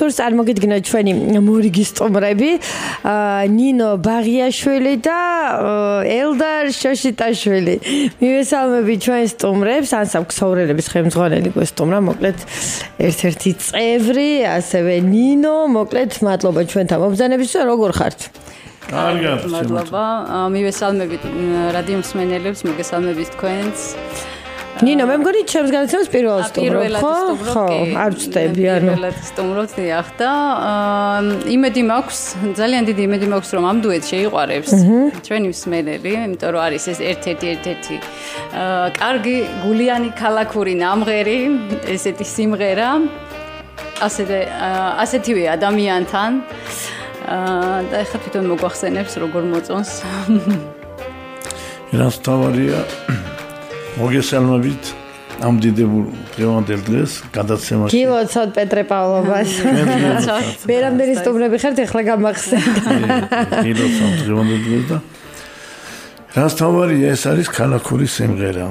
სურს წარმოგიდგინოთ ჩვენი მორიგი სტუმრები ნინო ბაღიაშვილი და ელდარ შოშიტაშვილი. მივესალმებით ჩვენ სტუმრებს, ანსამბლ ქსოვრელების ხელმძღვანელი გვესტუმრა, მოკლედ ერთ-ერთი წევრი, ასევე ნინო, მოკლედ მადლობა ჩვენთან მობრძანებისთვის. როგორ ხართ? კარგად, მადლობა. მივესალმებით რადიო მსმენელებს, მოგესალმებით თქვენს. ნინო, მე მგონი ჩემს განაცემას პირველად სტუმრობ, ხო? არ ვწდები, ანუ პირველად სტუმრობთ, დიახ და იმედი მაქვს, ძალიან დიდი იმედი მაქვს, რომ ამ დუეტს შეიყვარებს ჩვენი მსმენელი, იმიტომ რომ არის ეს ერთ-ერთი კარგი გულიანი ქალაქური ნამღერი, ესეთი სიმღერა, ასეთივე ადამიანთან და ეხლა თვითონ მოგვახსენებს როგორ მოწონს. რაც თავარია მოგესალმებით ამ დიდებულ დღევანდელ დღეს გადაცემაში. გილოცავთ პეტრე პავლობას. მე რამდენი სტუმრები ხართ, ეხლა გამახსენდა. გილოცავთ დღევანდელ დღეს და რაც თავარია ეს არის ქალაქური სიმღერა.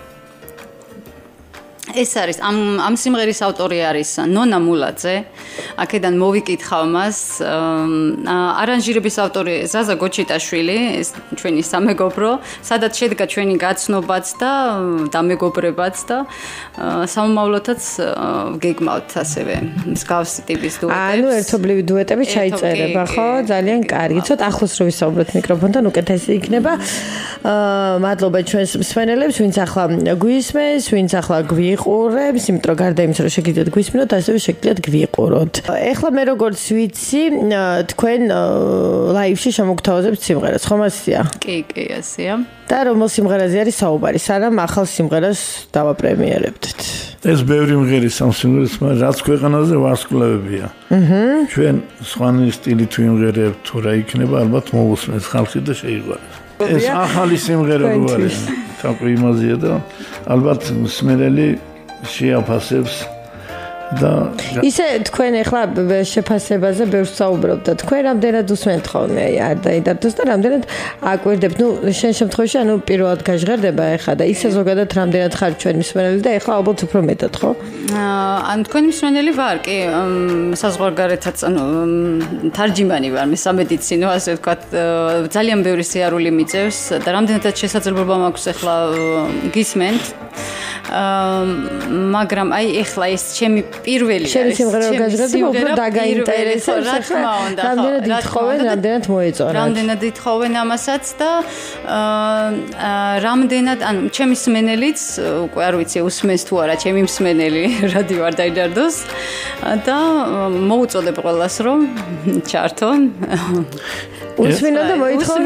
ეს არის ამ სიმღერის ავტორი არის ნონა მულაძე. აქედან მოვიკითხავ მას. არანჟირების ავტორი ზაზა გოჩიტაშვილი, ჩვენი სამეგობრო, სადაც შედგა ჩვენი გაცნობაც და დამეგობრებაც და სამომავლოდაც გეგმავთ ასევე მსგავსი ტიპის დუეტებს. ანუ ერთობლივი დუეტები ჩაიწერება, ხო? ძალიან კარგი. ცოტა ახლოს რო ვისაუბროთ მიკროფონთან, უკეთესი იქნება. მადლობა ჩვენს მსმენელებს, ვინც ახლა გვისმენს, ვინც ახლა გვიყურებს, იმიტომ რომ გარდა იმისა, რომ შეგიძლიათ გვისმინოთ, ასევე შეგიძლიათ გვიყუროთ. ეხლა მე როგორც ვიცი, თქვენ ლაივში შემოგთავაზებთ სიმღერას, ხომ ასეა? კი, ასეა. და რომელ სიმღერაზე არის საუბარი, სანამ ახალ სიმღერას დავაპრემიერებთ? ეს ბევრი მღერის ამ სიმღერას, მაგრამ რაც ქვეყანაზე ვარსკვლავებია. ჩვენ სხვანი სტილით ვიმღერებთ, თუ რა იქნება, ალბათ მოусმენს ხალხი და შეიყვაროს. ეს ახალი სიმღერა რო არის, თაკო იმაზეა და ალბათ მსმენელი შეაფასებს და ისე თქვენ ახლა შეფასებაზე ბევრს საუბრობთ და თქვენ რამდენად უსმენთ ხოლმე არ დაიდარდოს და რამდენად აკვირდებთ. ნუ შენ შემთხვევაში ანუ პირველად გაჟღერდება ახლა და ისე ზოგადად რამდენად ხარ ჩვენი მსმენელი და ახლა ალბათ უფრო მეტად, ხო? ანუ თქვენი მსმენელი ვარ, კი, საზღვარგარეთაც ანუ თარჯიმანი ვარ, მე სამედიცინო, ასე ვთქვათ, ძალიან ბევრი სიარული მიწევს და რამდენადაც შესაძლებლობა მაქვს ახლა გისმენთ. მაგრამ აი ეხლა ეს ჩემი პირველი არის სიმღერა რომ გაჟღერდება უფრო დაგაინტერესებს ახლა რამდენად ითხოვენ, რამდენად მოეწონათ. რამდენად ითხოვენ ამასაც და რამდენად ანუ ჩემი მსმენელიც უკვე არ ვიცი უსმენს თუ არა ჩემი მსმენელი რადიო არ დაიდარდოს და მოუწოდებ ყველას რომ ჩართონ უსმინო და მოითხოვენ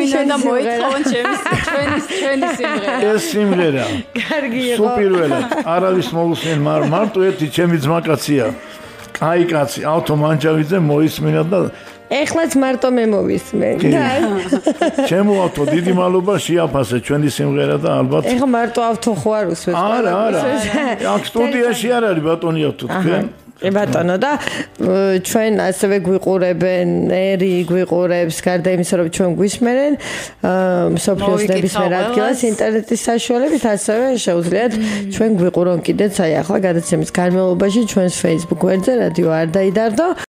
ჩვენი სიმღერა. ეს სიმღერა კარგი იყო. სუპირველად არავის მოусმენ, მარტო ერთი ჩემი ძმაკაცია. კაი კაცი, ავთო მანჯავიძე მოისმინა და ეხლაც მარტო მე მოვისმენ. ჩემო ავთო დიდი მადლობა შეაფასე ჩვენი სიმღერა და ალბათ ეხლა მარტო ავთო ხო არ უსმენს? არა. აქ სტუდიაში არ არის ბატონი ავთო თქვენ. ბატონო და ჩვენ ასევე გვიყურებენ, ერი გვიყურებს, გარდა იმისა, რომ ჩვენ გვისმენენ მსოფლიოს ნებისმიერ ადგილას ინტერნეტის საშუალებით, ასევე შეუძლიათ ჩვენ გვიყურონ კიდეც აი ახლა გადაცემის განმავლობაში ჩვენს Facebook გვერდზე რადიო არ დაიდარდო.